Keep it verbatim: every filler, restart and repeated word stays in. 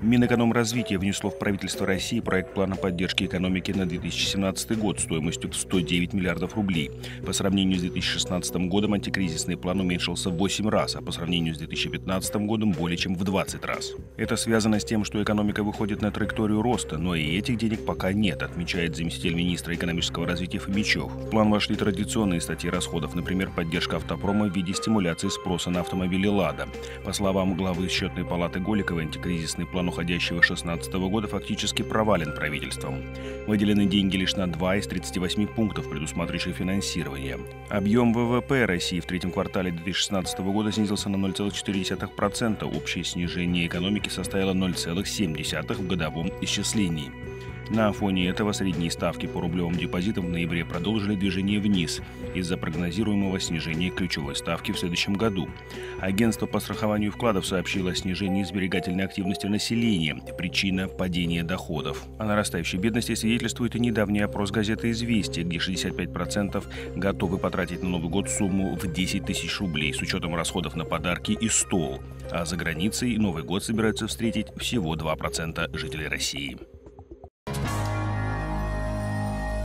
Минэкономразвитие внесло в правительство России проект плана поддержки экономики на две тысячи семнадцатый год стоимостью в сто девять миллиардов рублей. По сравнению с две тысячи шестнадцатым годом антикризисный план уменьшился в восемь раз, а по сравнению с две тысячи пятнадцатым годом более чем в двадцать раз. Это связано с тем, что экономика выходит на траекторию роста, но и этих денег пока нет, отмечает заместитель министра экономического развития Фомичев. В план вошли традиционные статьи расходов, например, поддержка автопрома в виде стимуляции спроса на автомобили «Лада». По словам главы Счетной палаты Голиковой, антикризисный план уходящего две тысячи шестнадцатого года фактически провален правительством. Выделены деньги лишь на два из тридцати восьми пунктов, предусматривающих финансирование. Объем ВВП России в третьем квартале две тысячи шестнадцатого года снизился на ноль целых четыре десятых процента. Общее снижение экономики составило ноль целых семь десятых процента в годовом исчислении. На фоне этого средние ставки по рублевым депозитам в ноябре продолжили движение вниз из-за прогнозируемого снижения ключевой ставки в следующем году. Агентство по страхованию вкладов сообщило о снижении сберегательной активности населения. Причина – падение доходов. О нарастающей бедности свидетельствует и недавний опрос газеты «Известия», где шестьдесят пять процентов готовы потратить на Новый год сумму в десять тысяч рублей с учетом расходов на подарки и стол. А за границей Новый год собираются встретить всего два процента жителей России.